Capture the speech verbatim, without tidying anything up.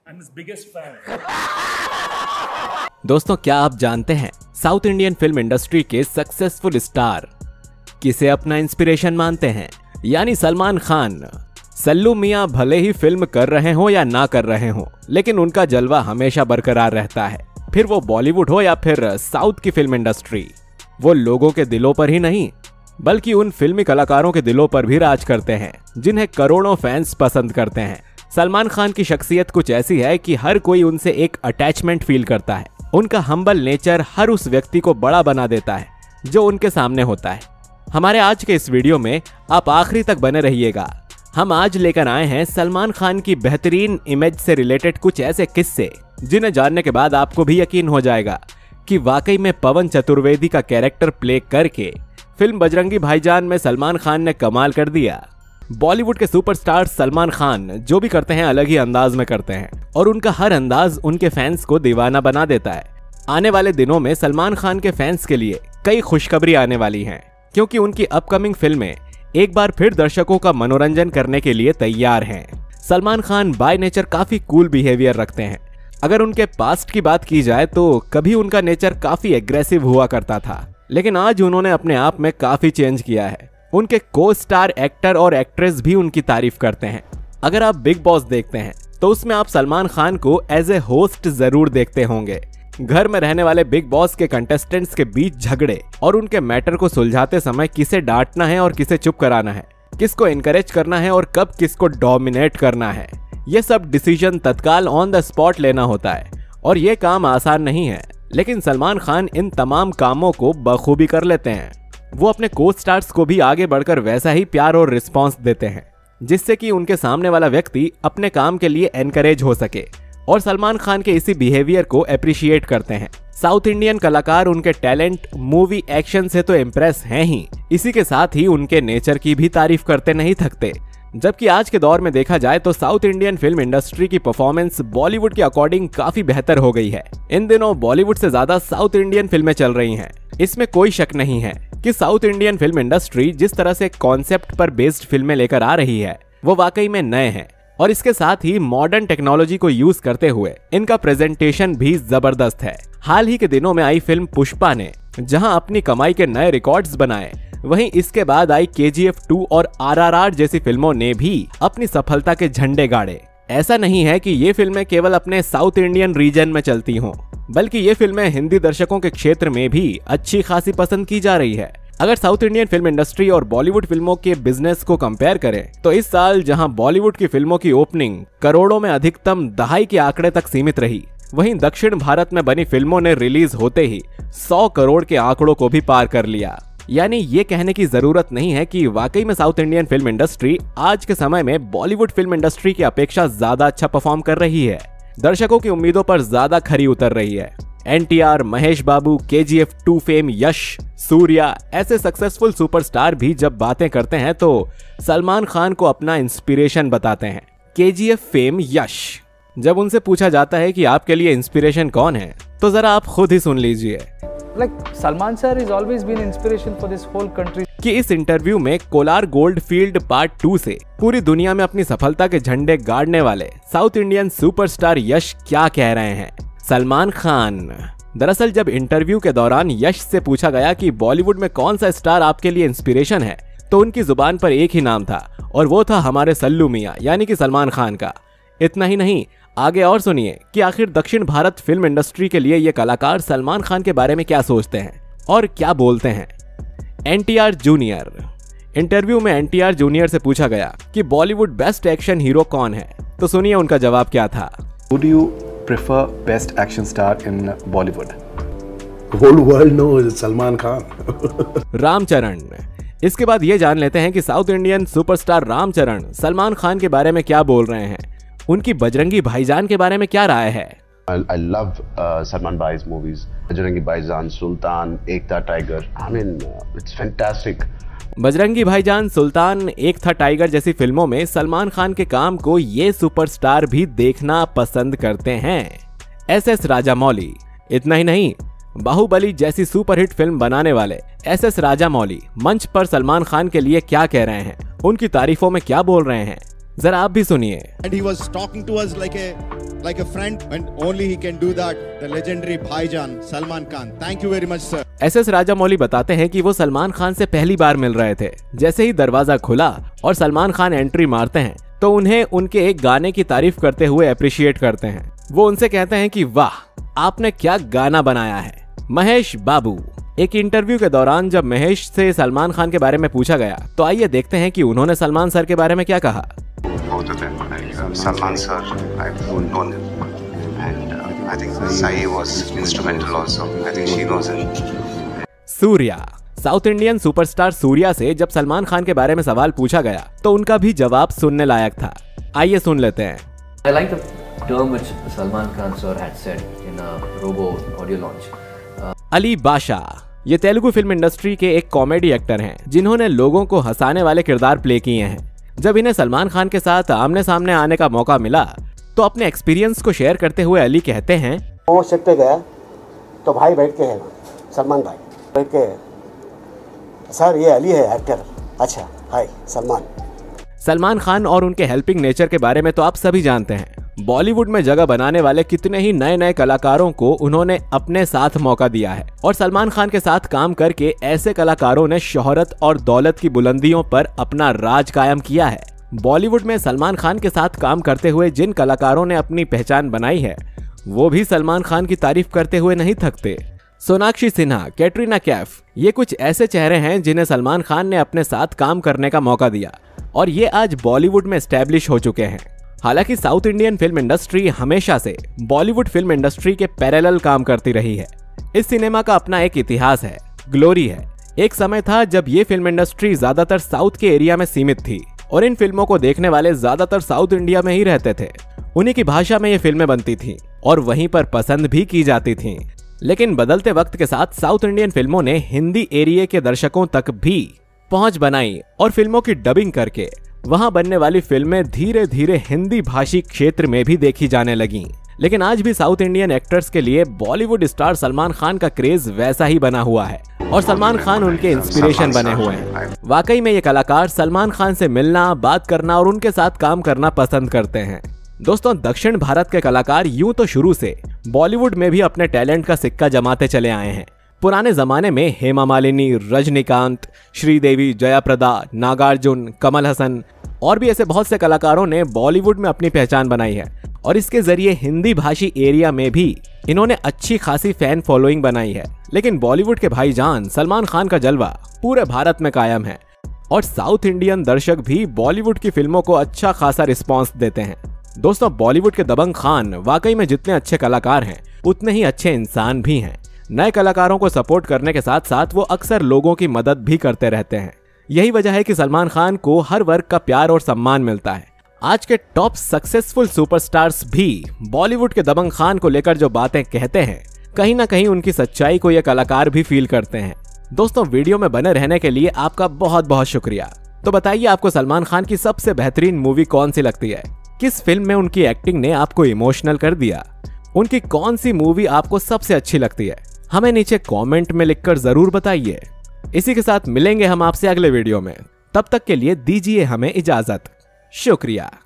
I'm his biggest fan. दोस्तों, क्या आप जानते हैं साउथ इंडियन फिल्म इंडस्ट्री के सक्सेसफुल स्टार किसे अपना इंस्पिरेशन मानते हैं? यानी सलमान खान। सल्लू मियां भले ही फिल्म कर रहे हो या ना कर रहे हो, लेकिन उनका जलवा हमेशा बरकरार रहता है। फिर वो बॉलीवुड हो या फिर साउथ की फिल्म इंडस्ट्री, वो लोगों के दिलों पर ही नहीं बल्कि उन फिल्मी कलाकारों के दिलों पर भी राज करते हैं जिन्हें करोड़ों फैंस पसंद करते हैं। सलमान खान की शख्सियत कुछ ऐसी है कि हर कोई उनसे एक अटैचमेंट फील करता है। उनका हम्बल नेचर हर उस व्यक्ति को बड़ा बना देता है जो उनके सामने होता है। हमारे आज के इस वीडियो में आप आखिरी तक बने रहिएगा। हम आज लेकर आए हैं सलमान खान की बेहतरीन इमेज से रिलेटेड कुछ ऐसे किस्से जिन्हें जानने के बाद आपको भी यकीन हो जाएगा कि वाकई में पवन चतुर्वेदी का कैरेक्टर प्ले करके फिल्म बजरंगी भाईजान में सलमान खान ने कमाल कर दिया। बॉलीवुड के सुपरस्टार सलमान खान जो भी करते हैं अलग ही अंदाज में करते हैं और उनका हर अंदाज उनके फैंस को दीवाना बना देता है। आने वाले दिनों में सलमान खान के फैंस के लिए कई खुशखबरी आने वाली हैं, क्योंकि उनकी अपकमिंग फिल्में एक बार फिर दर्शकों का मनोरंजन करने के लिए तैयार हैं। सलमान खान बाय नेचर काफी कूल बिहेवियर रखते हैं। अगर उनके पास्ट की बात की जाए तो कभी उनका नेचर काफी एग्रेसिव हुआ करता था, लेकिन आज उन्होंने अपने आप में काफी चेंज किया है। उनके को स्टार एक्टर और एक्ट्रेस भी उनकी तारीफ करते हैं। अगर आप बिग बॉस देखते हैं तो उसमें आप सलमान खान को एज ए होस्ट जरूर देखते होंगे। घर में रहने वाले बिग बॉस के कंटेस्टेंट्स के बीच झगड़े और उनके मैटर को सुलझाते समय किसे डांटना है और किसे चुप कराना है, किसको एनकरेज करना है और कब किसको डोमिनेट करना है, ये सब डिसीजन तत्काल ऑन द स्पॉट लेना होता है और ये काम आसान नहीं है। लेकिन सलमान खान इन तमाम कामों को बखूबी कर लेते हैं। वो अपने को स्टार्स को भी आगे बढ़कर वैसा ही प्यार और रिस्पांस देते हैं जिससे कि उनके सामने वाला व्यक्ति अपने काम के लिए एनकरेज हो सके और सलमान खान के इसी बिहेवियर को अप्रिशिएट करते हैं। साउथ इंडियन कलाकार उनके टैलेंट, मूवी, एक्शन से तो इम्प्रेस हैं ही, इसी के साथ ही उनके नेचर की भी तारीफ करते नहीं थकते। जबकि आज के दौर में देखा जाए तो साउथ इंडियन फिल्म इंडस्ट्री की परफॉर्मेंस बॉलीवुड के अकॉर्डिंग काफी बेहतर हो गई है। इन दिनों बॉलीवुड से ज्यादा साउथ इंडियन फिल्में चल रही हैं। इसमें कोई शक नहीं है कि साउथ इंडियन फिल्म इंडस्ट्री जिस तरह से कॉन्सेप्ट पर बेस्ड फिल्में लेकर आ रही है वो वाकई में नए हैं और इसके साथ ही मॉडर्न टेक्नोलॉजी को यूज करते हुए इनका प्रेजेंटेशन भी जबरदस्त है। हाल ही के दिनों में आई फिल्म पुष्पा ने जहां अपनी कमाई के नए रिकॉर्ड्स बनाए, वहीं इसके बाद आई के जी एफ टू और आर आर आर जैसी फिल्मों ने भी अपनी सफलता के झंडे गाड़े। ऐसा नहीं है कि ये फिल्में केवल अपने साउथ इंडियन रीजन में चलती हों, बल्कि ये फिल्में हिंदी दर्शकों के क्षेत्र में भी अच्छी खासी पसंद की जा रही है। अगर साउथ इंडियन फिल्म इंडस्ट्री और बॉलीवुड फिल्मों के बिजनेस को कंपेयर करें तो इस साल जहां बॉलीवुड की फिल्मों की ओपनिंग करोड़ों में अधिकतम दहाई के आंकड़े तक सीमित रही, वहीं दक्षिण भारत में बनी फिल्मों ने रिलीज होते ही सौ करोड़ के आंकड़ों को भी पार कर लिया। यानी ये कहने की जरूरत नहीं है कि वाकई में साउथ इंडियन फिल्म इंडस्ट्री आज के समय में बॉलीवुड फिल्म इंडस्ट्री की अपेक्षा ज्यादा अच्छा परफॉर्म कर रही है, दर्शकों की उम्मीदों पर ज्यादा खरी उतर रही है। N T R, Mahesh Babu, K G F two fame Yash, Suriya ऐसे सक्सेसफुल सुपरस्टार भी जब बातें करते हैं तो सलमान खान को अपना इंस्पिरेशन बताते हैं। के जी एफ फेम यश, जब उनसे पूछा जाता है कि आपके लिए इंस्पिरेशन कौन है, तो जरा आप खुद ही सुन लीजिए। Like Salman sir has always been inspiration for this whole country. कि इस इंटरव्यू में Kolar gold field part two से पूरी दुनिया में अपनी सफलता के झंडे गाड़ने वाले साउथ इंडियन सुपरस्टार यश क्या कह रहे हैं। सलमान खान। दरअसल जब इंटरव्यू के दौरान यश से पूछा गया कि बॉलीवुड में कौन सा स्टार आपके लिए इंस्पिरेशन है, तो उनकी जुबान पर एक ही नाम था और वो था हमारे सल्लू मियां यानी कि सलमान खान का। इतना ही नहीं, आगे और सुनिए कि आखिर दक्षिण भारत फिल्म इंडस्ट्री के लिए ये कलाकार सलमान खान के बारे में क्या सोचते हैं और क्या बोलते हैं। N T R junior. Interview में एन टी आर जूनियर से पूछा गया कि बॉलीवुड बेस्ट एक्शन हीरो कौन है, तो सुनिए उनका जवाब क्या था। Who do you prefer best action star in Bollywood? The whole world knows it's Salman Khan. Ramcharan. इसके बाद ये जान लेते हैं कि south Indian superstar Ramcharan Salman Khan के बारे में क्या बोल रहे हैं। उनकी बजरंगी भाईजान के बारे में क्या राय है। I, I love uh, Salman Bhai's movies. Bajrangi Bhaijaan, Sultan, Ek Tha Tiger. I mean, uh, it's fantastic. Bajrangi Bhaijaan, Sultan, Ek Tha tiger जैसी फिल्मों में सलमान खान के काम को ये सुपरस्टार भी देखना पसंद करते हैं। S S Rajamouli. इतना ही नहीं, बाहुबली जैसी सुपरहिट फिल्म बनाने वाले एस एस राजामौली मंच पर सलमान खान के लिए क्या कह रहे हैं, उनकी तारीफों में क्या बोल रहे हैं। जरा आप भी सुनिए। And he was talking to us like a like a friend, and only he can do that. The legendary Bhaijaan Salman Khan. Thank you very much, sir. S S Rajamouli बताते हैं कि वो सलमान खान से पहली बार मिल रहे थे। जैसे ही दरवाजा खुला और सलमान खान एंट्री मारते हैं तो उन्हें उनके एक गाने की तारीफ करते हुए अप्रिशिएट करते हैं। वो उनसे कहते हैं कि वाह, आपने क्या गाना बनाया है। महेश बाबू। एक इंटरव्यू के दौरान जब महेश से सलमान खान के बारे में पूछा गया तो आइए देखते हैं कि उन्होंने सलमान सर के बारे में क्या कहा। Salman sir, I've known him, and uh, I think Sai was instrumental also. I think she knows him. Suriya. South Indian superstar Suriya से जब सलमान खान के बारे में सवाल पूछा गया तो उनका भी जवाब सुनने लायक था। आइए सुन लेते हैं। I like the term which Salman Khan sir had said in a Robo audio launch. Uh, Ali बादशाह। ये तेलुगु फिल्म इंडस्ट्री के एक कॉमेडी एक्टर हैं जिन्होंने लोगों को हंसाने वाले किरदार प्ले किए हैं। जब इन्हें सलमान खान के साथ आमने सामने आने का मौका मिला तो अपने एक्सपीरियंस को शेयर करते हुए अली कहते हैं, वो सेट पे गया तो भाई बैठ के है, सलमान भाई बैठ के, सर ये अली है एक्टर। अच्छा, हाय सलमान। सलमान खान और उनके हेल्पिंग नेचर के बारे में तो आप सभी जानते हैं। बॉलीवुड में जगह बनाने वाले कितने ही नए नए कलाकारों को उन्होंने अपने साथ मौका दिया है और सलमान खान के साथ काम करके ऐसे कलाकारों ने शोहरत और दौलत की बुलंदियों पर अपना राज कायम किया है। बॉलीवुड में सलमान खान के साथ काम करते हुए जिन कलाकारों ने अपनी पहचान बनाई है वो भी सलमान खान की तारीफ करते हुए नहीं थकते। सोनाक्षी सिन्हा, कैटरीना कैफ, ये कुछ ऐसे चेहरे हैं जिन्हें सलमान खान ने अपने साथ काम करने का मौका दिया और ये आज बॉलीवुड में एस्टैब्लिश हो चुके हैं। हालांकि साउथ इंडियन फिल्म इंडस्ट्री हमेशा से बॉलीवुड फिल्म इंडस्ट्री के पैरेलल काम करती रही है। इस सिनेमा का अपना एक इतिहास है, ग्लोरी है। एक समय था जब ये फिल्म इंडस्ट्री ज्यादातर साउथ के एरिया में सीमित थी और इन फिल्मों को देखने वाले ज्यादातर साउथ इंडिया में ही रहते थे। उन्हीं की भाषा में ये फिल्में बनती थी और वहीं पर पसंद भी की जाती थी। लेकिन बदलते वक्त के साथ साउथ इंडियन फिल्मों ने हिंदी एरिया के दर्शकों तक भी पहुंच बनाई और फिल्मों की डबिंग करके वहां बनने वाली फिल्में धीरे धीरे हिंदी भाषी क्षेत्र में भी देखी जाने लगी। लेकिन आज भी साउथ इंडियन एक्टर्स के लिए बॉलीवुड स्टार सलमान खान का क्रेज वैसा ही बना हुआ है और सलमान खान उनके इंस्पिरेशन बने हुए हैं। वाकई में ये कलाकार सलमान खान से मिलना, बात करना और उनके साथ काम करना पसंद करते हैं। दोस्तों, दक्षिण भारत के कलाकार यूं तो शुरू से बॉलीवुड में भी अपने टैलेंट का सिक्का जमाते चले आए हैं। पुराने जमाने में हेमा मालिनी, रजनीकांत, श्रीदेवी, जयाप्रदा, नागार्जुन, कमल हसन और भी ऐसे बहुत से कलाकारों ने बॉलीवुड में अपनी पहचान बनाई है और इसके जरिए हिंदी भाषी एरिया में भी इन्होंने अच्छी खासी फैन फॉलोइंग बनाई है। लेकिन बॉलीवुड के भाईजान सलमान खान का जलवा पूरे भारत में कायम है और साउथ इंडियन दर्शक भी बॉलीवुड की फिल्मों को अच्छा खासा रिस्पॉन्स देते हैं। दोस्तों, बॉलीवुड के दबंग खान वाकई में जितने अच्छे कलाकार हैं उतने ही अच्छे इंसान भी हैं। नए कलाकारों को सपोर्ट करने के साथ साथ वो अक्सर लोगों की मदद भी करते रहते हैं। यही वजह है कि सलमान खान को हर वर्ग का प्यार और सम्मान मिलता है। आज के टॉप सक्सेसफुल सुपरस्टार्स भी बॉलीवुड के दबंग खान को लेकर जो बातें कहते हैं, कहीं ना कहीं उनकी सच्चाई को ये कलाकार भी फील करते हैं। दोस्तों, वीडियो में बने रहने के लिए आपका बहुत बहुत शुक्रिया। तो बताइए, आपको सलमान खान की सबसे बेहतरीन मूवी कौन सी लगती है? किस फिल्म में उनकी एक्टिंग ने आपको इमोशनल कर दिया? उनकी कौन सी मूवी आपको सबसे अच्छी लगती है? हमें नीचे कमेंट में लिखकर जरूर बताइए। इसी के साथ मिलेंगे हम आपसे अगले वीडियो में। तब तक के लिए दीजिए हमें इजाजत। शुक्रिया।